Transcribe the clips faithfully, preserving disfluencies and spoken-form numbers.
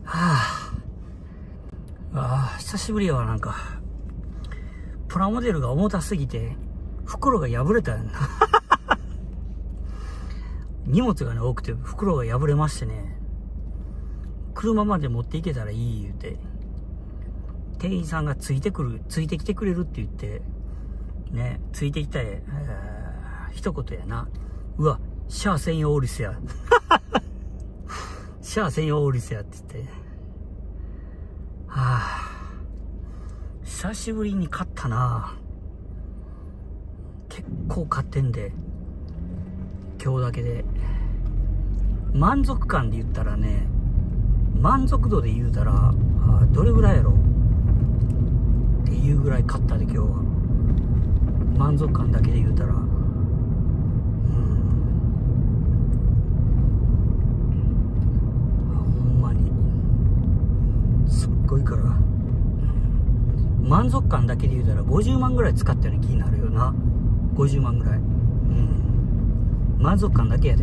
はあ、ああ、久しぶりやわ。なんかプラモデルが重たすぎて袋が破れたやんな荷物がね多くて袋が破れましてね、車まで持っていけたらいい言うて、店員さんがついてくるついてきてくれるって言ってね、ついてきたえー、一言やな。うわ、シャア専用オーリスやシャア専用オーリスやって言って、はあ、久しぶりに買ったな。結構買ってんで、今日だけで満足感で言ったらね、満足度で言うたらあどれぐらいやろっていうぐらい買ったで、今日は満足感だけで言うたら、うん、ほんまにすっごいから、満足感だけで言うたらごじゅうまんぐらい使ったような気になるよな。ごじゅうまんぐらい、うん、満足感だけやで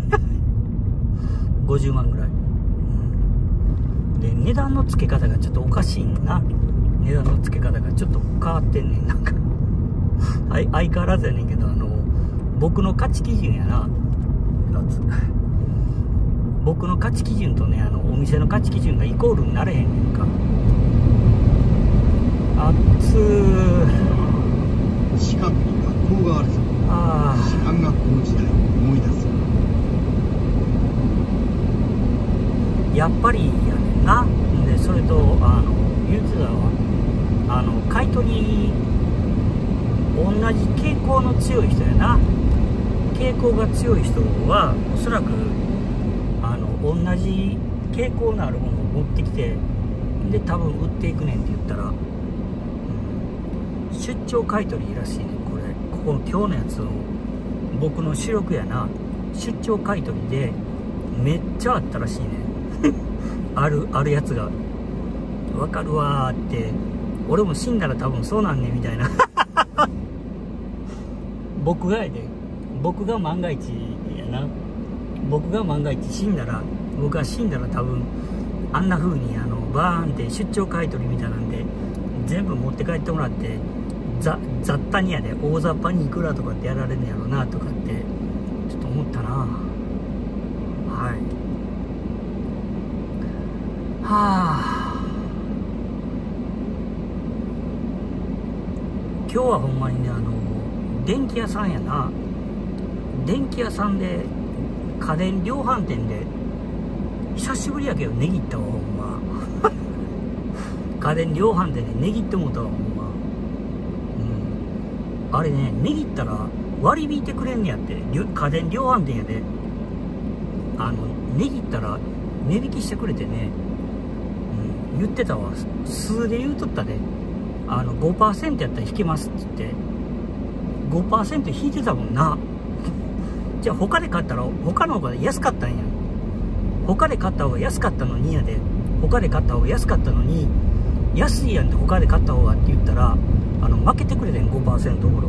ごじゅうまんぐらい、うん、で値段の付け方がちょっとおかしいんな。値段の付け方がちょっと変わってんねん、なんか相変わらずやねんけど、あの僕の価値基準やな。僕の価値基準とね、あのお店の価値基準がイコールになれへんねんか。あっつー、 近くに学校があるぞ。 ああ、 士官学校時代を思い出す。 やっぱりやねんな。でそれとあの言うてたわ、あの買い取り同じ傾向の強い人やな。傾向が強い人はおそらくあの同じ傾向のあるものを持ってきて、で多分売っていくねんって言ったら、うん、出張買い取りらしいねん。これここの今日のやつを僕の主力やな、出張買い取りでめっちゃあったらしいねんあるあるやつがわかるわーって、俺も死んだら多分そうなんねんみたいな僕がやで、僕が万が一やな、僕が万が一死んだら、僕が死んだら多分あんな風にあのバーンって出張買い取りみたいなんで全部持って帰ってもらって、ざ雑多にやで大雑把にいくらとかってやられるんやろうなとかってちょっと思ったな。はい、はあ、今日はほんまにね、あの電気屋さんやな。電気屋さんで家電量販店で久しぶりやけど値切ったわほんま家電量販店で値切ってもうたわほんま、うん、あれね、値切ったら割り引いてくれんねやって。家電量販店やで、あの値切ったら値引きしてくれてね、うん、言ってたわ。数で言うとったで、あの ごパーセント やったら引けますって言って ごパーセント 引いてたもんなじゃあ他で買ったら他の方が安かったんや。他で買った方が安かったのにやで、他で買った方が安かったのに、安いやんって他で買った方がって言ったら、あの負けてくれてん ごパーセント ほど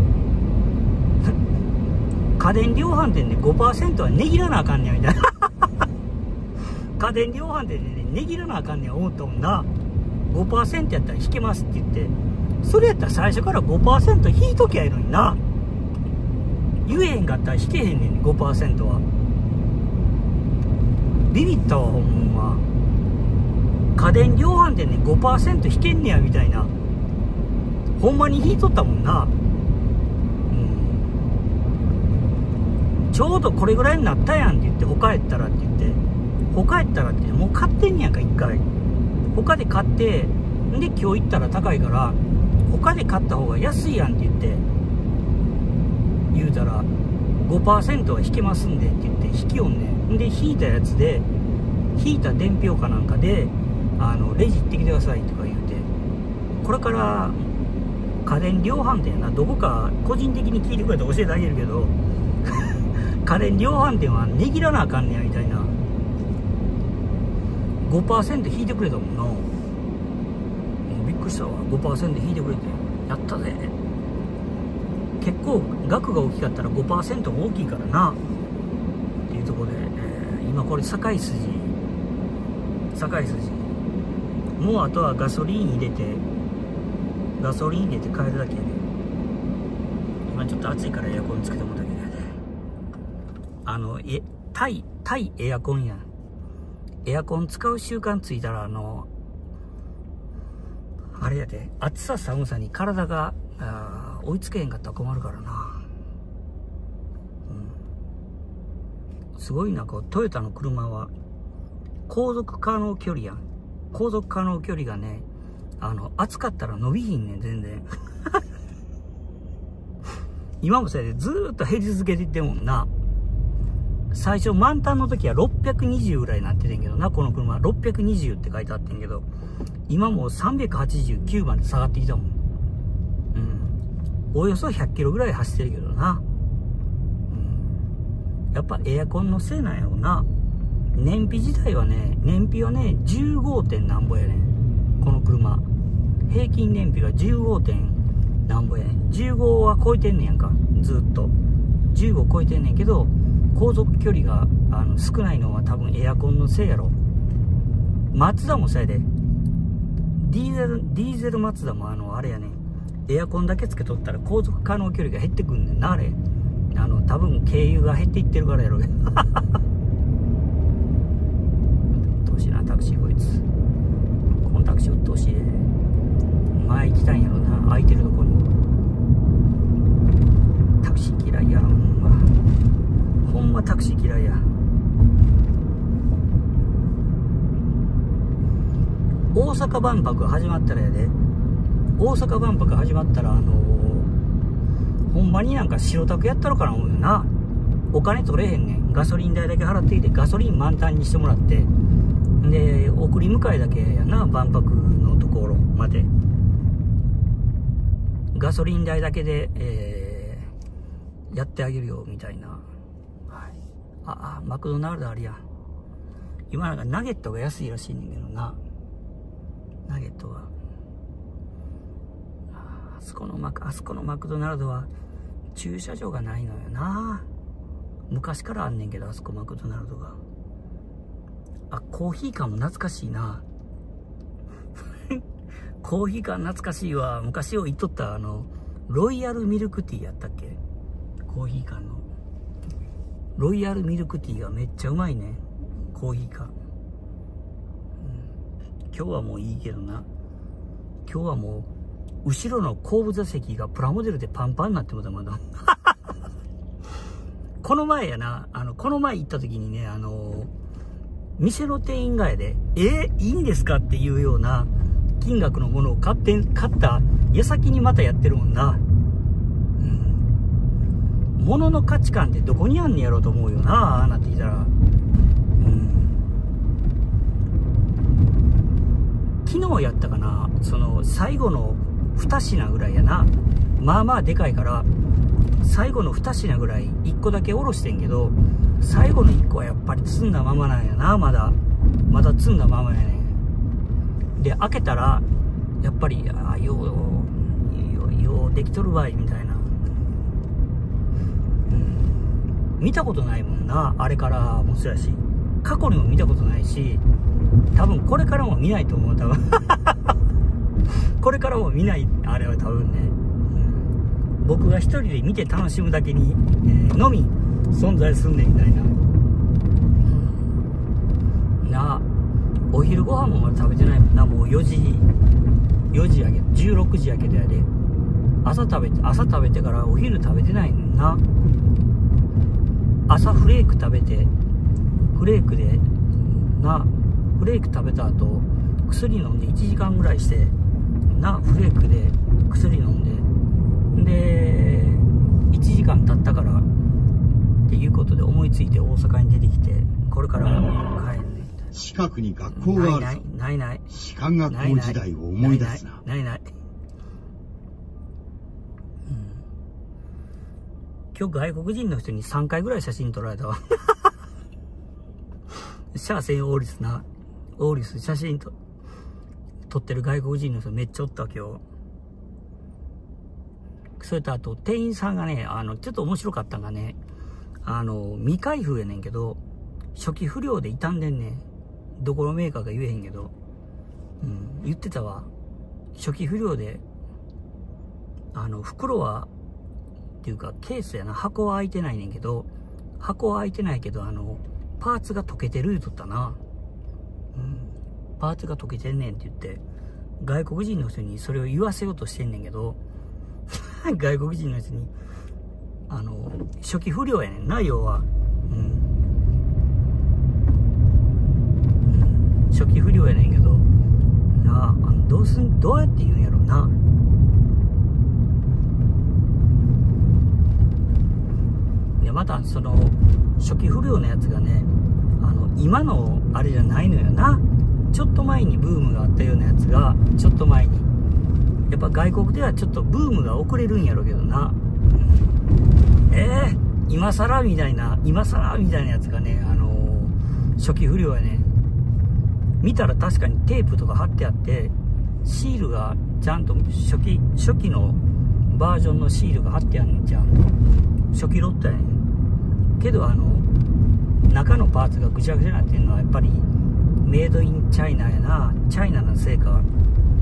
家電量販店で ごパーセント は値切らなあかんねやみたいな家電量販店でね値切らなあかんねや思ったもんな。 ごパーセント やったら引けますって言って、それやったら最初から ごパーセント 引いときゃいいのにな。言えへんかったら引けへんねん、 ごパーセント は。ビビったわほんま。家電量販店で ごパーセント 引けんねやみたいな、ほんまに引いとったもんな、うん、ちょうどこれぐらいになったやんって言って、他やったらって言って、他やったらってもう買ってんねやんか一回。他で買ってんで今日行ったら高いから他で買った方が安いやんって言って言うたら ごパーセント は引けますんでって言って引きよんねん。で引いたやつで、引いた伝票かなんかであのレジ行ってきてくださいとか言うて、これから家電量販店やな、どこか個人的に聞いてくれたら教えてあげるけど家電量販店は値切らなあかんねやみたいな。 ごパーセント 引いてくれたもんな。もうびっくりしたわ。 ごパーセント 引いてくれてやったぜ。結構額が大きかったら ごパーセント も大きいからなっていうところで、えー、今これ堺筋堺筋もうあとはガソリン入れてガソリン入れて帰るだけやね。今ちょっと暑いからエアコンつけてもらったけどやで、あのえタイタイエアコンやん。エアコン使う習慣ついたらあのあれやで、暑さ寒さに体があ追いつけへんかったら困るからな。うん、すごいな。こうトヨタの車は航続可能距離やん。航続可能距離がね、あの暑かったら伸びひんねん全然。今もそれでずーっと減り続けていってんもんな。最初満タンの時はろっぴゃくにじゅうぐらいになっててんけどな、この車ろっぴゃくにじゅうって書いてあってんけど、今もうさんびゃくはちじゅうきゅうまで下がってきたもん。うん、およそひゃっキロぐらい走ってるけどな。うん、やっぱエアコンのせいなんやろうな。燃費自体はね、燃費はね じゅうご. 点なんぼやねん、この車。平均燃費が じゅうご. 点なんぼやねん。じゅうごは超えてんねんやんか、ずっとじゅうご超えてんねんけど、航続距離があの少ないのは多分エアコンのせいやろ。マツダもそうやで。ディーゼルディーゼルマツダもあのあれやねん、エアコンだけつけとったら航続可能距離が減ってくんねんな。あれあの多分軽油が減っていってるからやろうけど。うっとうしいなタクシーこいつ。このタクシーうっとうしい。前行きたいんやろな、空いてるとこに。タクシー嫌いやろほんま。ほんまタクシー嫌いや。大阪万博始まったらやで。大阪万博始まったらあのー、ほんまになんか白タクやったろかな思うよな。お金取れへんねん。ガソリン代だけ払ってきてガソリン満タンにしてもらって、で送り迎えだけやな、万博のところまで。ガソリン代だけで、えー、やってあげるよみたいな。はい、ああマクドナルドあるやん。今なんかナゲットが安いらしいねんけどな。ナゲットはあそこのマクあそこのマクドナルドは駐車場がないのよな。昔からあんねんけど、あそこマクドナルドが。あ、コーヒー缶も懐かしいな。コーヒー缶懐かしいわ。昔を言っとったあのロイヤルミルクティーやったっけ、コーヒー缶のロイヤルミルクティーがめっちゃうまいね、コーヒー缶。今日はもういいけどな。今日はもう後ろの後部座席がプラモデルでパンパンになってもたまだ。この前やな、あのこの前行った時にね、あの店の店員がやで、えー、いいんですかっていうような金額のものを買って買った矢先にまたやってるもんな。うん、物の価値観ってどこにあんねやろうと思うよな、ああなってきたら。昨日やったかな、その最後のに品ぐらいやな。まあまあでかいから最後のに品ぐらいいっこだけおろしてんけど、最後のいっこはやっぱり積んだままなんやな。まだまだ積んだままやね。で開けたらやっぱりあようようようできとるわいみたいな、うん、見たことないもんな。あれからもそうやし過去にも見たことないし、多分これからも見ないと思う。多分これからも見ない。あれは多分ね、うん、僕が一人で見て楽しむだけに、えー、のみ存在すんねんみたいな、うん、なあ。お昼ご飯もまだ食べてないもんな。もうよじよじやけどじゅうろくじやけどやで。朝食べて朝食べてからお昼食べてないねんな。朝フレーク食べて、フレークでな、フレーク食べた後薬飲んでいちじかんぐらいしてな、フレークで薬飲んで、でいちじかん経ったからっていうことで思いついて大阪に出てきて、これから帰んねん。 近くに学校があるぞ。 ないないない。 士官学校時代を思い出すな。 ないないない、うん、今日外国人の人にさんかいぐらい写真撮られたわ。シャーセンオーリスな、オーリス写真と撮ってる外国人の人めっちゃおった今日。それとあと店員さんがね、あのちょっと面白かったんがね、あの未開封やねんけど初期不良で傷んでんねん。どこのメーカーか言えへんけど、 うん、言ってたわ。初期不良で、あの、袋は、っていうか、ケースやな、箱は開いてないねんけど、箱は開いてないけど、あの、パーツが溶けてる言うとったな。うん。パーツが溶けてんねんって言って、外国人の人にそれを言わせようとしてんねんけど、外国人の人に、あの、初期不良やねんな、要は。うん。うん、初期不良やねんけど、なあ、あのどうすん、どうやって言うんやろうな。で、また、その、初期不良のやつがね、あの、今のあれじゃないのよな。ちょっと前にブームがあったようなやつが、ちょっと前に。やっぱ外国ではちょっとブームが遅れるんやろうけどな。うん、えー、今更みたいな、今更みたいなやつがね、あのー、初期不良やね。見たら確かにテープとか貼ってあって、シールがちゃんと初期、初期のバージョンのシールが貼ってあんねん、ちゃんと。初期ロットやねん。けどあの、中のパーツがぐちゃぐちゃになってるのはやっぱりメイドインチャイナやな。チャイナのせいかやねん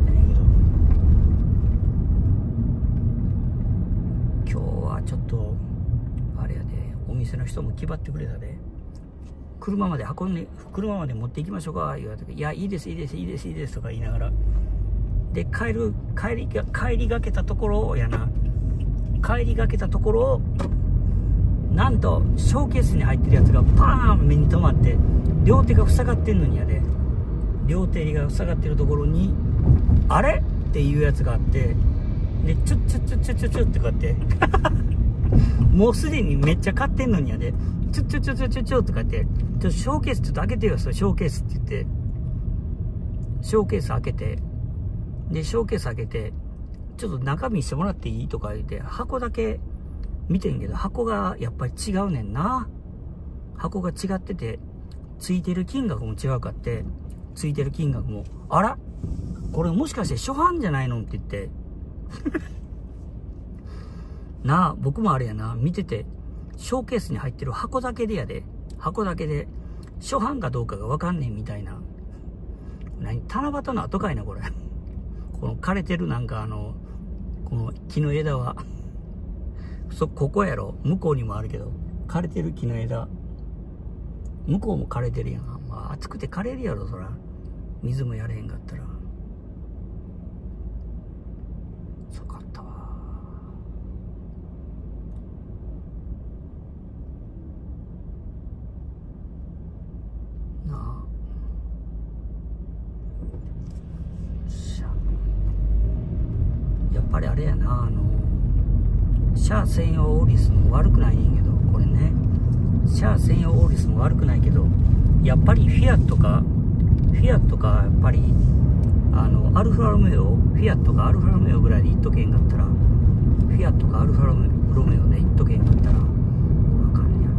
けど、今日はちょっとあれやで、お店の人も気張ってくれたで、車まで運んで、車まで持っていきましょうか言われて、いや、いいですいいですいいですいいですとか言いながら、で帰る帰りが帰りがけたところやな帰りがけたところを、なんとショーケースに入ってるやつがパーン目に留まって、両手が塞がってんのにやで、両手が塞がってるところにあれっていうやつがあって、でチュッチュッチュッチュッチュッチュッってこうやってもうすでにめっちゃ買ってんのにやで、チュッチュッチュッチュッチュッチュッとかって、ちょっとショーケースちょっと開けてよ、それショーケースって言って、ショーケース開けて、でショーケース開けて、ちょっと中身してもらっていいとか言って、箱だけ見てんけど、箱がやっぱり違うねんな。箱が違ってて、ついてる金額も違うかって、ついてる金額も、あらこれもしかして初版じゃないのって言ってなあ、僕もあれやな、見てて、ショーケースに入ってる箱だけでやで、箱だけで初版かどうかがわかんねんみたいな。何、七夕の後かいなこれこの枯れてるなんかあのこの木の枝はそここやろ、向こうにもあるけど、枯れてる木の枝、向こうも枯れてるやん。まあ暑くて枯れるやろそら、水もやれへんかったら。そうかったわなあ。やっぱりあれやな、あのシャア専用オーリスも悪くないねんけど、これね、シャア専用オーリスも悪くないけど、やっぱりフィアットかフィアットかやっぱりあのアルファロメオ、フィアットかアルファロメオぐらいで言っとけんかったら、フィアットかアルファロメオで言っとけんかったらあかんねやろ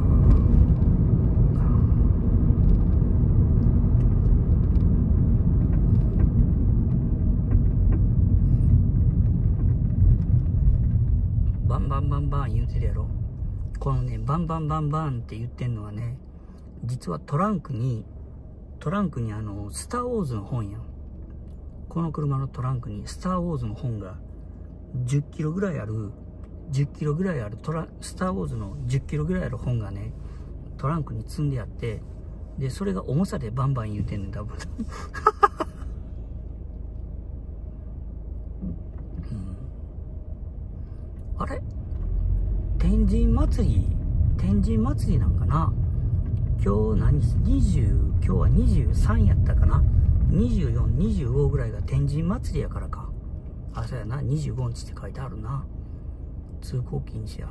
な。バンバンバンバン言うてるやろ。このね、バンバンバンバンって言ってんのはね、実はトランクにトランクにあのスター・ウォーズの本やん。この車のトランクにスター・ウォーズの本がじゅっキロぐらいあるじゅっキロぐらいあるトラスター・ウォーズのじゅっキロぐらいある本がね、トランクに積んであって、でそれが重さでバンバン言うてんねん多分うん、あれ天神祭り天神祭りなんかな。今日何日、にじゅう、今日はにじゅうさんやったかな。にじゅうよん、にじゅうごぐらいが天神祭りやからか。あ、そうやな、にじゅうごにちって書いてあるな。通行禁止や。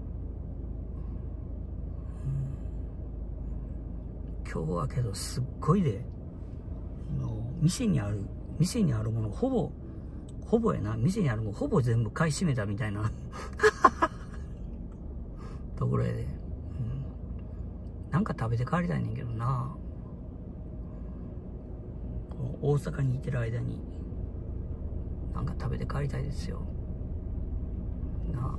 うん、今日はけどすっごいで、の店にある、店にあるものほぼ、ほぼやな、店にあるものほぼ全部買い占めたみたいなところやで。なんか食べて帰りたいねんけどな。大阪にいてる間になんか食べて帰りたいですよな。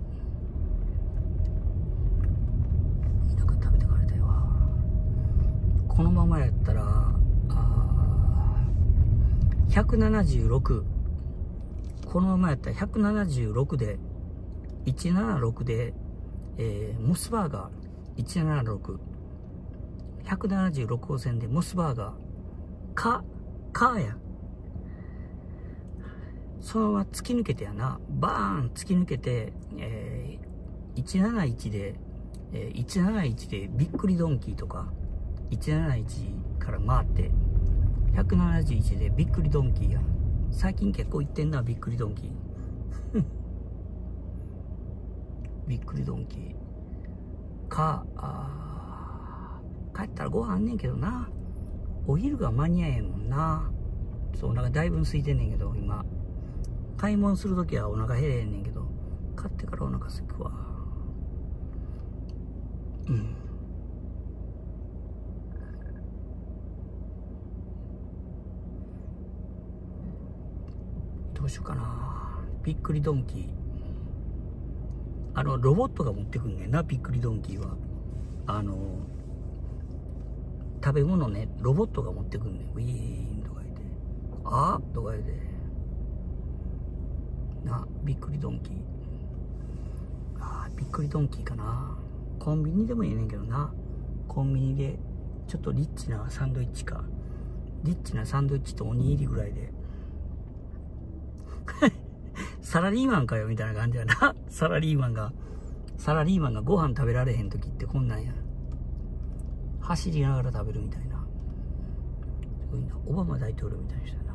なんか食べて帰りたいわ。このままやったらあひゃくななじゅうろく。このままやったらひゃくななじゅうろくで、いちななろくで、えー、モスバーガー、いちななろく。ひゃくななじゅうろく号線でモスバーガー、か、かや。そのまま突き抜けてやな、バーン突き抜けて、えー、いちなないちで、えー、いちなないちでびっくりドンキーとか、いちなないちから回って、ひゃくななじゅういちでびっくりドンキーや。最近結構行ってんな、びっくりドンキー。びっくりドンキー。か、あー、帰ったらご飯あんねんけどな。お昼が間に合えんもんな。ちょっとお腹だいぶ空いてんねんけど、今。買い物するときはお腹減れへんねんけど、買ってからお腹すくわ。うん。どうしようかな。びっくりドンキー。あの、ロボットが持ってくんねんな、びっくりドンキーは。あの、食べ物ね、ロボットが持ってくんねん。ウィーンとか言って。あーとか言って。な、びっくりドンキー。あー、びっくりドンキーかな。コンビニでもいいねんけどな。コンビニで、ちょっとリッチなサンドイッチか。リッチなサンドイッチとおにぎりぐらいで。サラリーマンかよみたいな感じやな。サラリーマンが、サラリーマンがご飯食べられへん時ってこんなんや。走りながら食べるみたいな。すごいな。オバマ大統領みたいな人や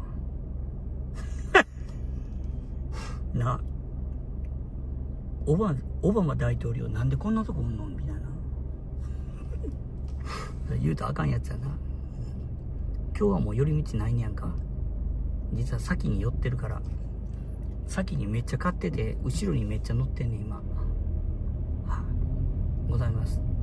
な。な。オバ、オバマ大統領なんでこんなとこおんのみたいな。言うとあかんやつやな。今日はもう寄り道ないねやんか。実は先に寄ってるから。先にめっちゃ買ってて、後ろにめっちゃ乗ってんねん、今。はあ、ございます。